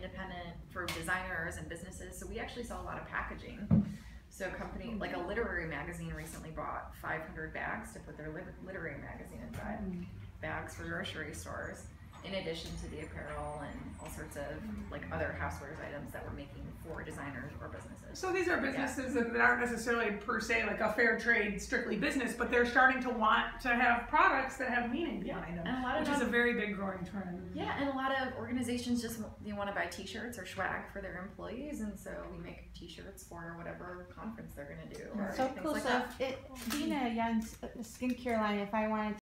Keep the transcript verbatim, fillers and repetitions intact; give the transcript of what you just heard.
independent, for designers and businesses. So we actually sell a lot of packaging. So a company, like a literary magazine recently bought five hundred bags to put their lit literary magazine inside. Mm. Bags for grocery stores, in addition to the apparel and all sorts of like other housewares items that we're making for designers or businesses. So these are businesses yeah. that aren't necessarily per se like a fair trade, strictly business, but they're starting to want to have products that have meaning behind them, and a lot of which is a very big growing trend. Yeah, and a lot of organizations just you want to buy T-shirts or swag for their employees, and so we make T-shirts for whatever conference they're going to do. Or so cool. Like so that. It, being a young skincare line, if I wanted